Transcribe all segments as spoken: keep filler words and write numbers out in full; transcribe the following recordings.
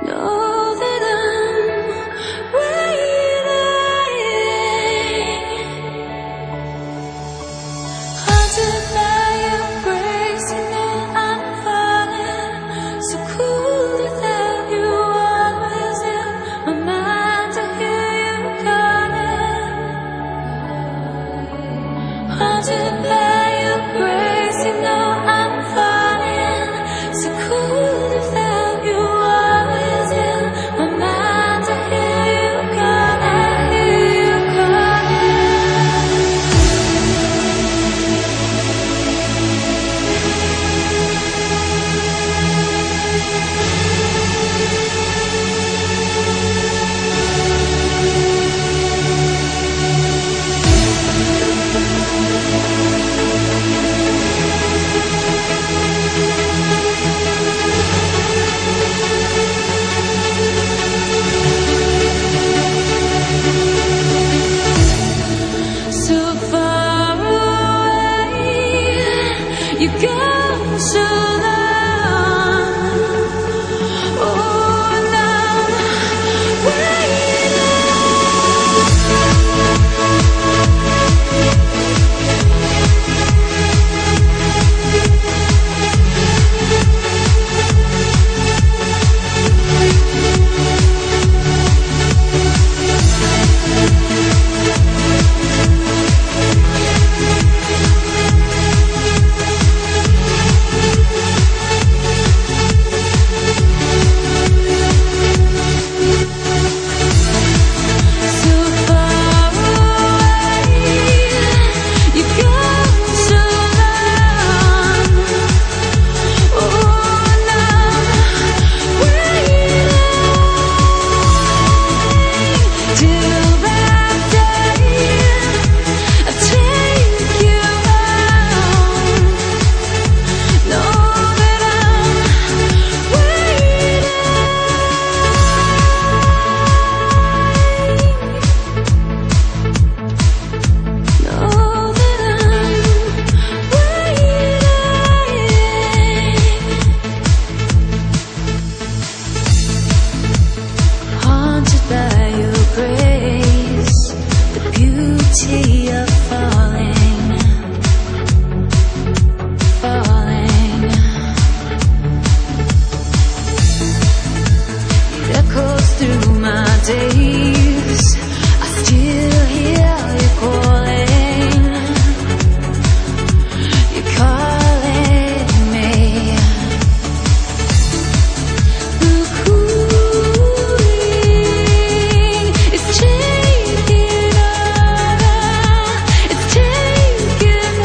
Know that I'm waiting, haunted by your grace. You know I'm falling, so cool without you. Always in my mind to hear you calling. Haunted by your grace. You know I'm falling, so cool without you. Always in my mind to hear you calling, hear you calling. So far away, you go so long. Oh, and I'm of falling, falling. It echoes through my days. I still hear you calling. You're calling me. The cooling is taking over. It's taking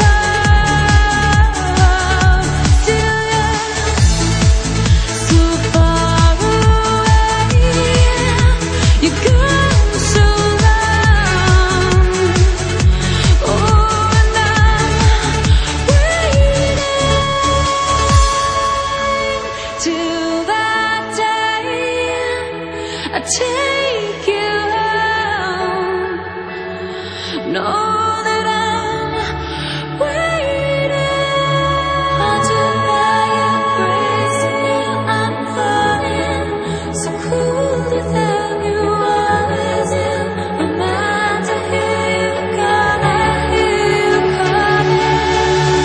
over. Still you're so far away. You go so long. Oh, and I'm waiting till that day I take you home. Know that I'm waiting. Haunted by your grace. You know I'm falling, so cool without you. Always in my mind to hear you calling, hear you calling.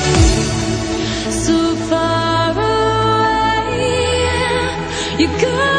So far away, you go.